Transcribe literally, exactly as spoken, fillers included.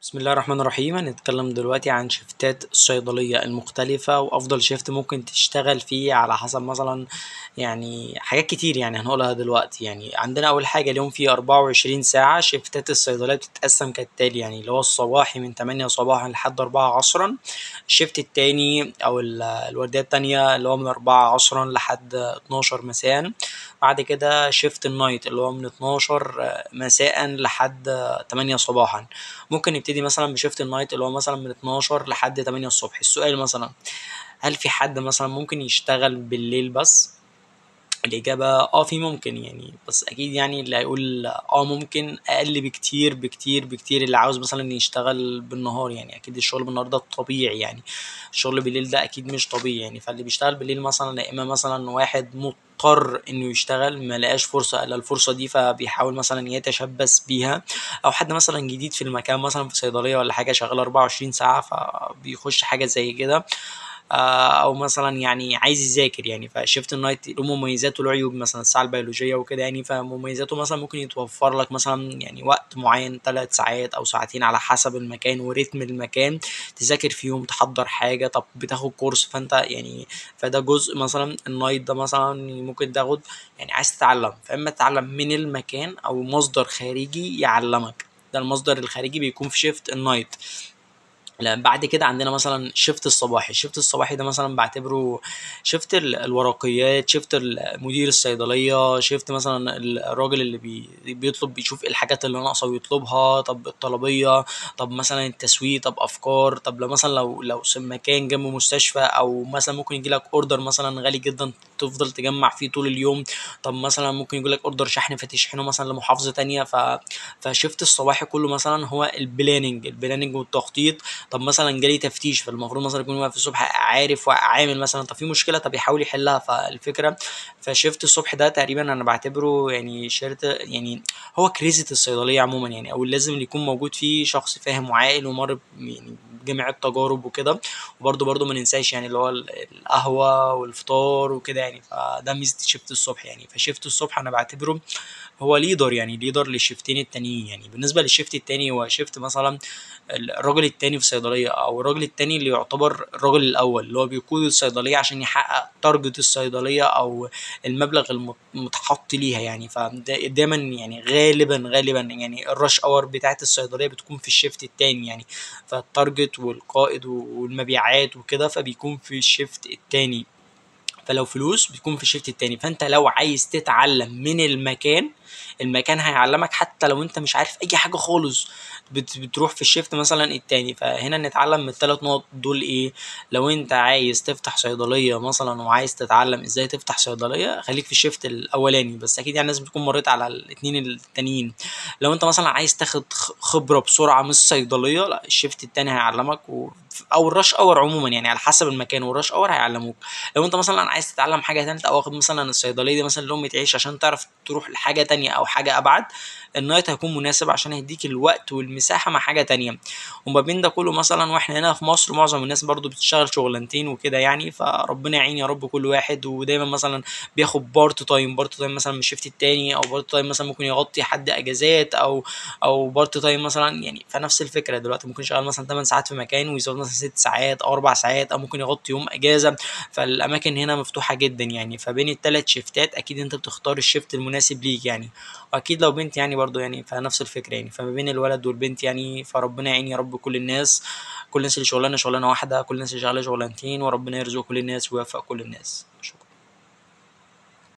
بسم الله الرحمن الرحيم. هنتكلم دلوقتي عن شيفتات الصيدلية المختلفة وأفضل شيفت ممكن تشتغل فيه على حسب مثلا يعني حاجات كتير يعني هنقولها دلوقتي. يعني عندنا أول حاجة اليوم فيه أربعة وعشرين ساعة. شيفتات الصيدلية بتتقسم كالتالي، يعني اللي هو الصباحي من تمانية صباحا لحد أربعة عصرا. الشيفت التاني أو ال- الوردية التانية اللي هو من أربعة عصرا لحد اتناشر مساء. بعد كده شيفت النايت اللي هو من اتناشر مساء لحد تمانية صباحا. ممكن نبتدي مثلا بشيفت النايت اللي هو مثلا من اتناشر لحد تمانية الصبح. السؤال مثلا، هل في حد مثلا ممكن يشتغل بالليل بس؟ الإجابة اه في ممكن يعني، بس أكيد يعني اللي هيقول اه ممكن أقل بكتير بكتير بكتير اللي عاوز مثلا يشتغل بالنهار. يعني أكيد الشغل بالنهار ده طبيعي، يعني الشغل بالليل ده أكيد مش طبيعي. يعني فاللي بيشتغل بالليل مثلا، يا إما مثلا واحد مضطر إنه يشتغل ما لقاش فرصة إلا الفرصة دي فبيحاول مثلا يتشبث بيها، أو حد مثلا جديد في المكان مثلا في صيدلية ولا حاجة شغال أربعة وعشرين ساعة فبيخش حاجة زي كده. آه، او مثلا يعني عايز يذاكر يعني. فشيفت النايت له مميزات وله عيوب، مثلا الساعه البيولوجيه وكده يعني. فمميزاته مثلا ممكن يتوفر لك مثلا يعني وقت معين ثلاث ساعات او ساعتين على حسب المكان وريتم المكان تذاكر فيهم، تحضر حاجه، طب بتاخد كورس فانت يعني. فده جزء مثلا النايت ده مثلا ممكن تاخد، يعني عايز تتعلم فاما تتعلم من المكان او مصدر خارجي يعلمك. ده المصدر الخارجي بيكون في شيفت النايت. لا، بعد كده عندنا مثلا شيفت الصباحي. الشيفت الصباحي ده مثلا بعتبره شيفت ال- الورقيات، شيفت ال- مدير الصيدلية، شيفت مثلا الراجل اللي بي بيطلب بيشوف ايه الحاجات اللي ناقصة ويطلبها، طب الطلبية، طب مثلا التسويق، طب افكار، طب لو مثلا لو لو س- مكان جنب مستشفى او مثلا ممكن يجي لك اوردر مثلا غالي جدا تفضل تجمع فيه طول اليوم. طب مثلا ممكن يجي لك اوردر شحن فتشحنه مثلا لمحافظة تانية. ف فشيفت الصباحي كله مثلا هو البلاننج البلاننج والتخطيط. طب مثلا جالي تفتيش، فالمفروض مثلا يكون واقف الصبح عارف وعامل مثلا طب في مشكله طب يحاول يحلها. فالفكره فشيفت الصبح ده تقريبا انا بعتبره يعني شرط يعني هو كريزة الصيدليه عموما يعني، او لازم اللي يكون موجود فيه شخص فاهم وعاقل ومر ب- يعني بجميع التجارب وكده. وبرده برده ما ننساش يعني اللي هو ال- القهوه والفطار وكده يعني. فده ميزه شيفت الصبح يعني. فشيفت الصبح انا بعتبره هو ليدر، يعني ليدر للشيفتين التانيين. يعني بالنسبه للشيفت التاني هو شيفت مثلا الراجل التاني في صيدليه، او الراجل التاني اللي يعتبر الراجل الاول اللي هو بيقود الصيدليه عشان يحقق تارجت الصيدليه او المبلغ الم- المتحط ليها. يعني فدايما يعني غالبا غالبا يعني الرش اور بتاعت الصيدليه بتكون في الشيفت التاني يعني. فالتارجت والقائد والمبيعات وكده فبيكون في الشيفت التاني. فلو فلوس بتكون في الشيفت التاني. فانت لو عايز تتعلم من المكان، المكان هيعلمك حتى لو انت مش عارف اي حاجه خالص. بت بتروح في الشيفت مثلا التاني. فهنا نتعلم من الثلاث نقط دول ايه. لو انت عايز تفتح صيدليه مثلا وعايز تتعلم ازاي تفتح صيدليه، خليك في الشيفت الاولاني بس، اكيد يعني لازم تكون مريت على الاثنين التانيين. لو انت مثلا عايز تاخد خ- خبره بسرعه من الصيدليه، لا الشيفت التاني هيعلمك و... او الرش اور عموما يعني على حسب المكان والرش اور هيعلموك. لو انت مثلا عايز تتعلم حاجه تالته او واخد مثلا الصيدليه دي مثلا لقمه عيش عشان تعرف تروح لحاجه تانية او حاجه ابعد، النايت هيكون مناسب عشان يديك الوقت والمساحه مع حاجه تانية. وما بين ده كله مثلا، واحنا هنا في مصر معظم الناس برضو بتشتغل شغلانتين وكده يعني. فربنا يعين يا رب كل واحد. ودايما مثلا بياخد بارت تايم بارت تايم مثلا من الشيفت التاني، او بارت تايم مثلا ممكن يغطي حد اجازات، او او بارت تايم مثلا يعني. فنفس الفكره دلوقتي ممكن يشتغل مثلا ثمان ساعات في مكان ويزود مثلا ست ساعات او اربع ساعات، او ممكن يغطي يوم اجازه. فالاماكن هنا مفتوحه جدا يعني. فبين الثلاث شيفتات اكيد انت بتختار الشيفت المناسب ليك يعني. واكيد لو بنت يعني برضو يعني فنفس الفكره يعني. فما بين الولد والبنت يعني، فربنا يعين يا رب كل الناس. كل الناس اللي شغلانه شغلانه واحده، كل الناس اللي شغاله شغلانتين، وربنا يرزق كل الناس ويوفق كل الناس. شكرا.